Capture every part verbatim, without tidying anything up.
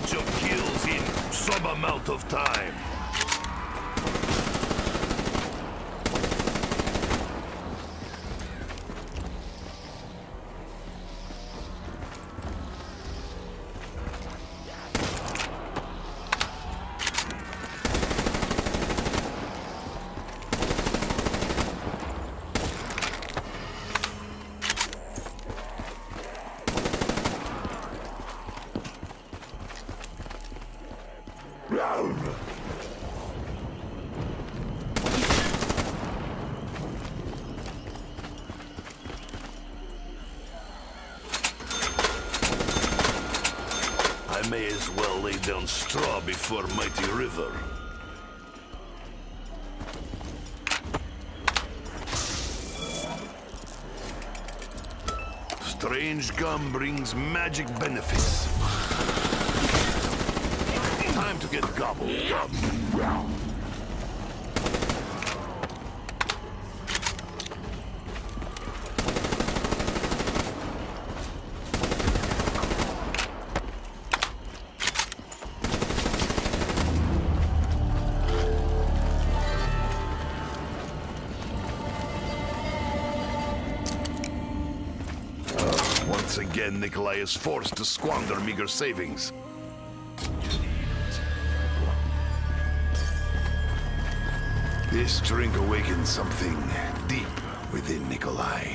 bunch of kills in some amount of time. I may as well lay down straw before mighty river. Strange gum brings magic benefits. Time to get gobbled up. Once again, Nikolai is forced to squander meager savings. This drink awakens something deep within Nikolai.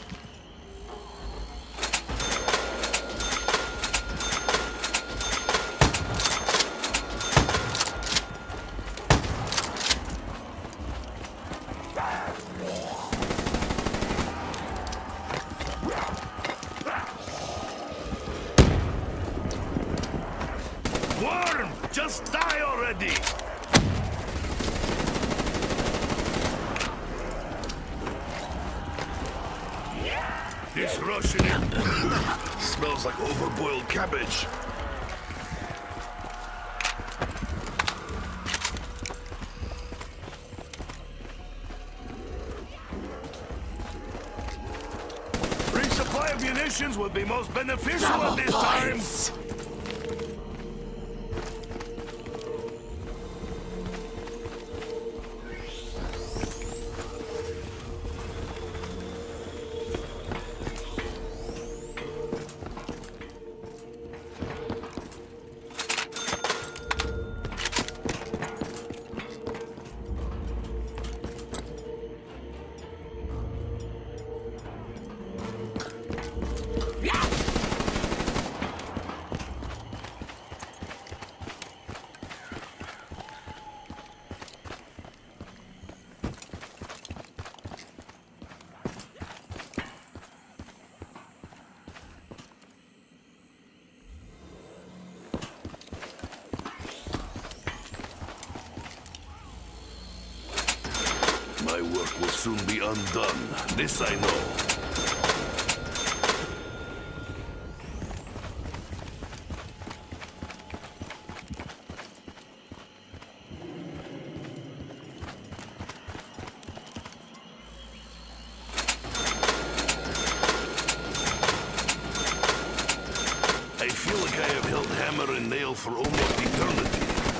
Worm! Just die already! This Russian smells like overboiled cabbage. Resupply of munitions would be most beneficial at this time. My work will soon be undone. This I know. I feel like I have held hammer and nail for almost eternity.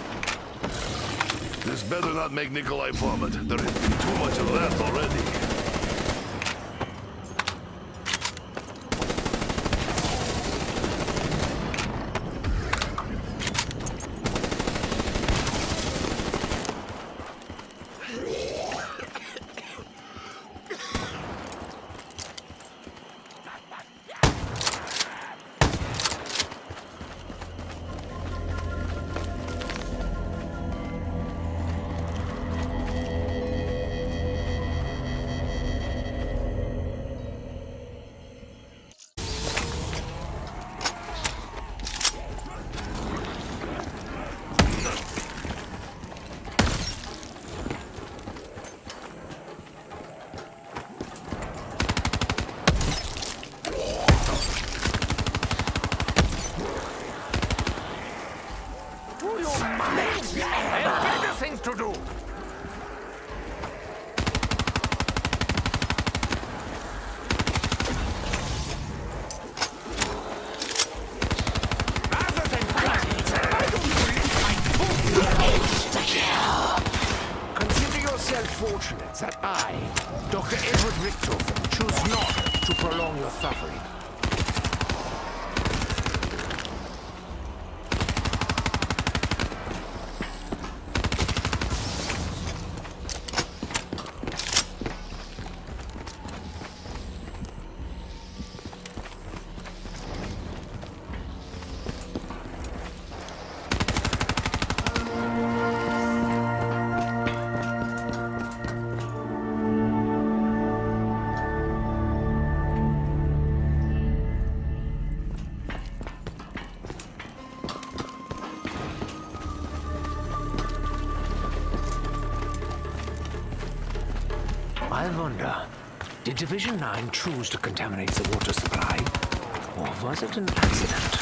This better not make Nikolai vomit. There has been too much of that already. I have better things to do. Rather than fight, unfortunate that I, Doctor Edward Richtofen, choose not to prolong your suffering. I wonder, did Division nine choose to contaminate the water supply, or was it an accident?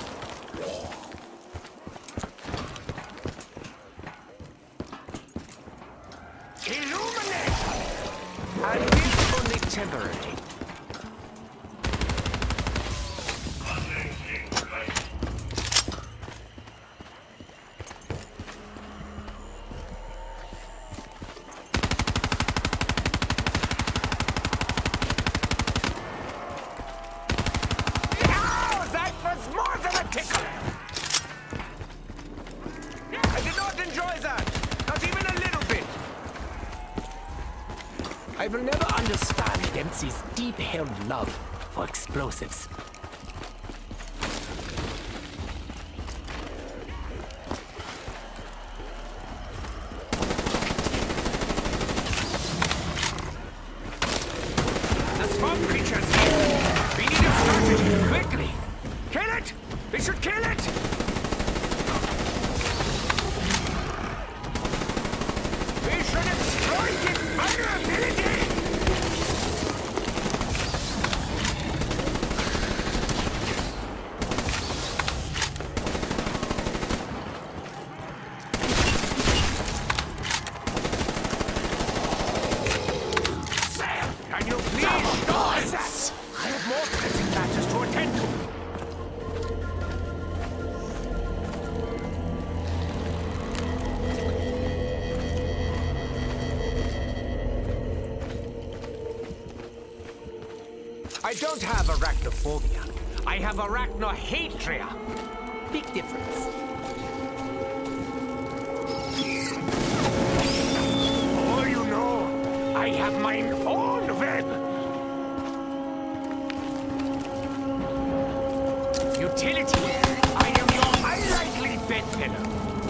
Illuminate! And this only temporarily. I will never understand Dempsey's deep-held love for explosives. The swamp creature's here. We need a strategy, quickly. Kill it! We should kill it! We should exploit its vulnerability! I don't have arachnophobia. I have arachnohatria. Big difference. Oh, you know, I have mine own web. Utility. I am your unlikely bedfellow.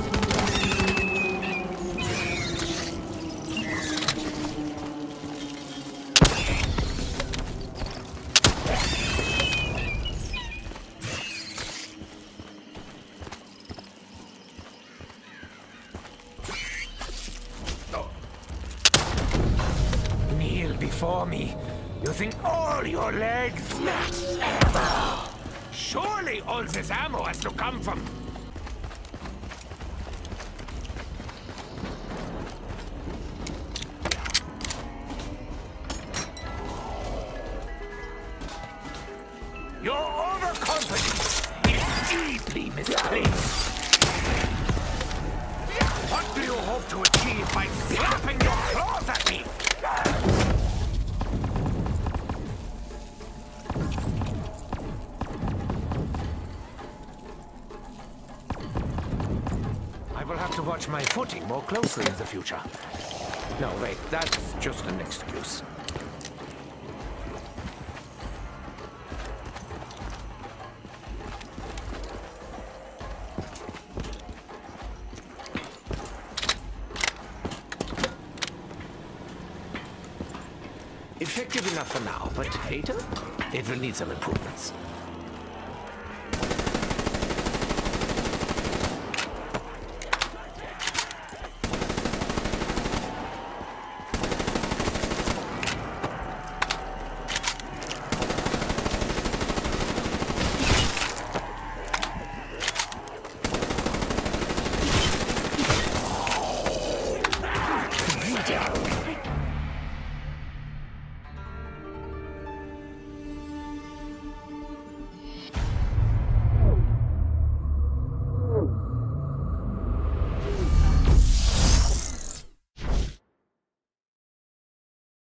Before me, you think all your legs? Not ever! Surely all this ammo has to come from... Your overconfidence is deeply misplaced. What do you hope to achieve by slapping your claws at me? I will have to watch my footing more closely in the future. No, wait, that's just an excuse. Effective enough for now, but later, it will need some improvements.